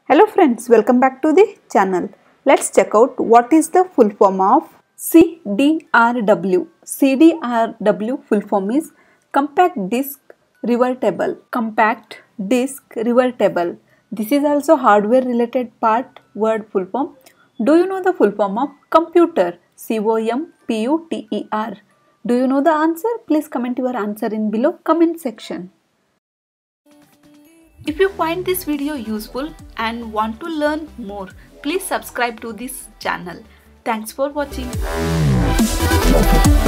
Hello friends, welcome back to the channel. Let's check out what is the full form of CDRW. CDRW full form is Compact Disc Revertible. Compact Disc Revertible. This is also hardware related part word full form. Do you know the full form of computer? COMPUTER. Do you know the answer? Please comment your answer in below comment section. If you find this video useful and want to learn more, please subscribe to this channel. Thanks for watching.